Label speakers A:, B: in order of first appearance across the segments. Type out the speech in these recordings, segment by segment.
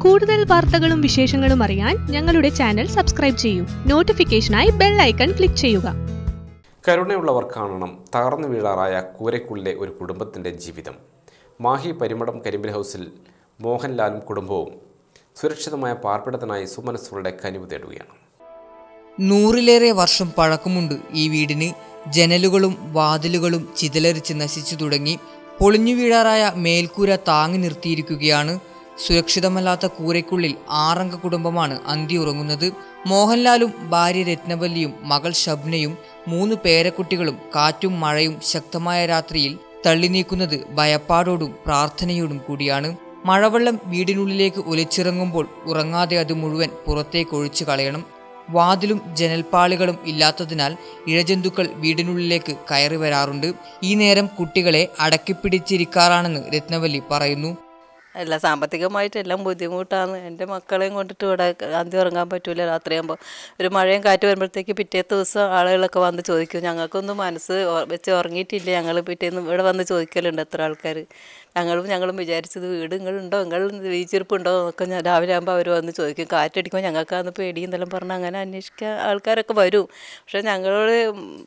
A: കൂടുതൽ വാർത്തകളും വിശേഷങ്ങളും അറിയാൻ ഞങ്ങളുടെ ചാനൽ സബ്സ്ക്രൈബ് ചെയ്യൂ. നോട്ടിഫിക്കേഷനായി ബെൽ ഐക്കൺ ക്ലിക്ക് ചെയ്യുക.
B: കരുണയുള്ളവർ കാണണം. തകർന്നു വീഴാറായ കൂരയ്ക്കുള്ളിലെ ഒരു കുടുംബത്തിൻ്റെ ജീവിതം. മാഹി പരിമടം കരിമ്പിൽ ഹൗസിൽ മോഹൻലാലും കുടുംബവും സുരക്ഷിതമായ പാർപ്പിടത്തിനായി സുമനസ്സുകളുടെ കനിവ് തേടുകയാണ്.
C: 100-ലേറെ വർഷം പഴക്കമുണ്ട് ഈ വീടിന്. ജനലുകളും വാതിലുകളും ചിതലരിച്ച് നശിച്ചു തുടങ്ങി. പൊളിഞ്ഞു വീഴാറായ മേൽക്കൂര താങ്ങി നിർത്തിയിരിക്കുകയാണ്. സുരക്ഷിതമല്ലാത്ത കൂരയ്ക്കുള്ളിൽ 6-അംഗ കുടുംബമാണ് അന്തിയുറങ്ങുന്നത്. മോഹൻലാലും ഭാര്യ രത്നവല്ലിയും മകൾ ഷബ്നയും 3 പേരക്കുട്ടികളും കാറ്റും മഴയും ശക്തമായ രാത്രിയിൽ തള്ളി നീക്കുന്നത് ഭയപ്പാടോടും പ്രാർത്ഥനയോടും കൂടിയാണ്. മഴവെള്ളം വീടിനുള്ളിലേക്ക് ഒലിച്ചിറങ്ങുമ്പോൾ ഉറങ്ങാതെ അത് മുഴുവൻ പുറത്തേക്ക് ഒഴിച്ചു കളയണം. വാതിലും ജനൽപ്പാളികളും ഇല്ലാത്തതിനാൽ ഇഴജന്തുക്കൾ വീടിനുള്ളിലേക്ക് കയറി വരാറുണ്ട്. ഈ നേരം കുട്ടികളെ അടക്കിപ്പിടിച്ചിരിക്കാറാണെന്ന് രത്നവല്ലി പറയുന്നു.
D: അല്ല, സാമ്പത്തികമായിട്ട് എല്ലാം ബുദ്ധിമുട്ടാണ്. എൻ്റെ മക്കളെയും കൊണ്ടിട്ട് ഇവിടെ അന്തി ഉറങ്ങാൻ പറ്റൂല. രാത്രിയാകുമ്പോൾ ഒരു മഴയും കാറ്റ് വരുമ്പോഴത്തേക്ക് പിറ്റേത്തെ ദിവസം ആളുകളൊക്കെ വന്ന് ചോദിക്കും, ഞങ്ങൾക്കൊന്നും മനസ്സ് വെച്ച് ഉറങ്ങിയിട്ടില്ല, ഞങ്ങൾ പിറ്റേന്ന് ഇവിടെ വന്ന് ചോദിക്കലുണ്ട് എത്ര ആൾക്കാർ. ഞങ്ങളും വിചാരിച്ചത് വീട് നിങ്ങളുണ്ടോ, നിങ്ങൾ വീച്ചിരിപ്പുണ്ടോ എന്നൊക്കെ രാവിലെ ആകുമ്പോൾ അവർ വന്ന് ചോദിക്കും. കാറ്റടിക്കുമ്പോൾ ഞങ്ങൾക്കാന്ന് പേടിയെന്നെല്ലാം പറഞ്ഞ് അങ്ങനെ അന്വേഷിക്കാൻ ആൾക്കാരൊക്കെ വരും. പക്ഷേ ഞങ്ങളോട്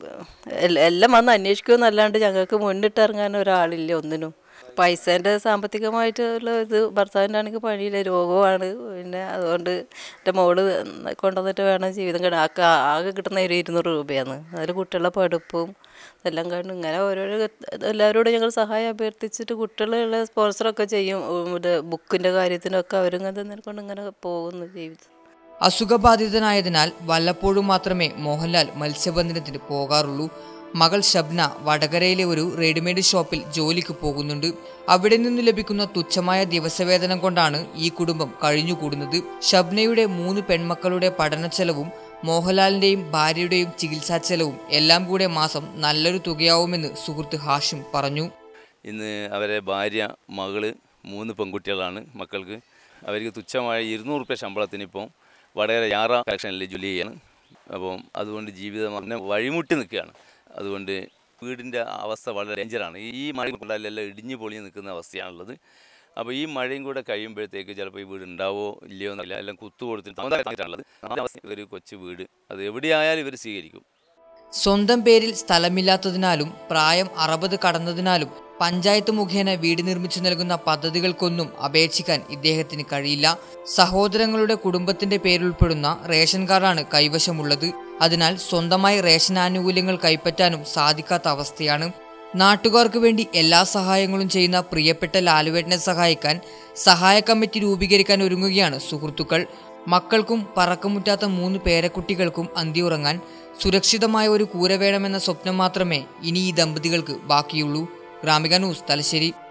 D: എല്ലാം വന്ന് അന്വേഷിക്കുമെന്നല്ലാണ്ട് ഞങ്ങൾക്ക് മുന്നിട്ട് ഇറങ്ങാൻ ഒരാളില്ല ഒന്നിനും. പൈസേൻ്റെ സാമ്പത്തികമായിട്ടുള്ള ഇത് ഭർത്താവിൻ്റെ ആണെങ്കിൽ പണിയില്ല, രോഗമാണ്. പിന്നെ അതുകൊണ്ട് എൻ്റെ മോള് കൊണ്ടുവന്നിട്ട് വേണം ജീവിതം ആകെ കിട്ടുന്ന 200 രൂപയാണ്. അതിൽ കുട്ടികളുടെ പഠിപ്പും എല്ലാം കഴിഞ്ഞു ഇങ്ങനെ ഓരോരോ എല്ലാവരോടും ഞങ്ങൾ സഹായം അഭ്യർത്ഥിച്ചിട്ട് കുട്ടികളുടെ സ്പോൺസറൊക്കെ ചെയ്യും. ബുക്കിൻ്റെ കാര്യത്തിനൊക്കെ അവരിങ്ങനെ തന്നെക്കൊണ്ട് ഇങ്ങനെ പോകുന്നു ജീവിതം.
C: അസുഖബാധിതനായതിനാൽ വല്ലപ്പോഴും മാത്രമേ മോഹൻലാൽ മത്സ്യബന്ധനത്തിന് പോകാറുള്ളൂ. മകൾ ഷബ്ന വടകരയിലെ ഒരു റെഡിമെയ്ഡ് ഷോപ്പിൽ ജോലിക്ക് പോകുന്നുണ്ട്. അവിടെ നിന്ന് ലഭിക്കുന്ന തുച്ഛമായ ദിവസവേതനം കൊണ്ടാണ് ഈ കുടുംബം കഴിഞ്ഞുകൂടുന്നത്. ഷബ്നയുടെ 3 പെൺമക്കളുടെ പഠന ചെലവും മോഹൻലാലിന്റെയും ഭാര്യയുടെയും ചികിത്സാ ചെലവും എല്ലാം കൂടെ മാസം നല്ലൊരു തുകയാവുമെന്ന് സുഹൃത്ത് ഹാഷിം പറഞ്ഞു.
E: ഇന്ന് അവരെ ഭാര്യ, മകള് 3 പെൺകുട്ടികളാണ് മക്കൾക്ക്. അവർക്ക് തുച്ഛമായ 200 രൂപ ശമ്പളത്തിന് ഇപ്പം വടകര യാറ കളക്ഷനിൽ ജോലി ചെയ്യാണ്. അപ്പം അതുകൊണ്ട് ജീവിതം അങ്ങനെ വഴിമുട്ടി നിൽക്കുകയാണ്. അതുകൊണ്ട് വീടിൻ്റെ അവസ്ഥ വളരെ ഡേഞ്ചറാണ്. ഈ മഴ കൊണ്ടാലെല്ലാം ഇടിഞ്ഞു പൊളിഞ്ഞ് നിൽക്കുന്ന അവസ്ഥയാണുള്ളത്. അപ്പോൾ ഈ മഴയും കൂടെ കഴിയുമ്പോഴത്തേക്ക് ചിലപ്പോൾ ഈ വീട് ഉണ്ടാവോ ഇല്ലയോ എന്നറിയില്ല. എല്ലാം കുത്തു കൊടുത്തിട്ടാണുള്ളത്. ഒരു കൊച്ചു വീട് അത് എവിടെയായാലും ഇവർ സ്വീകരിക്കും.
C: സ്വന്തം പേരിൽ സ്ഥലമില്ലാത്തതിനാലും പ്രായം 60 കടന്നതിനാലും പഞ്ചായത്ത് മുഖേന വീട് നിർമ്മിച്ചു നൽകുന്ന പദ്ധതികൾക്കൊന്നും അപേക്ഷിക്കാൻ ഇദ്ദേഹത്തിന് കഴിയില്ല. സഹോദരങ്ങളുടെ കുടുംബത്തിന്റെ പേരുൾപ്പെടുന്ന റേഷൻ കാർഡാണ് കൈവശമുള്ളത്. അതിനാൽ സ്വന്തമായി റേഷൻ ആനുകൂല്യങ്ങൾ കൈപ്പറ്റാനും സാധിക്കാത്ത അവസ്ഥയാണ്. നാട്ടുകാർക്ക് വേണ്ടി എല്ലാ സഹായങ്ങളും ചെയ്യുന്ന പ്രിയപ്പെട്ട ലാലുവേട്ടനെ സഹായിക്കാൻ സഹായ കമ്മിറ്റി രൂപീകരിക്കാൻ ഒരുങ്ങുകയാണ് സുഹൃത്തുക്കൾ. മക്കൾക്കും പറക്കമുറ്റാത്ത 3 പേരക്കുട്ടികൾക്കും അന്തിയുറങ്ങാൻ സുരക്ഷിതമായ ഒരു കൂര വേണമെന്ന സ്വപ്നം മാത്രമേ ഇനി ഈ ദമ്പതികൾക്ക് ബാക്കിയുള്ളൂ. ഗ്രാമിക ന്യൂസ്, തലശ്ശേരി.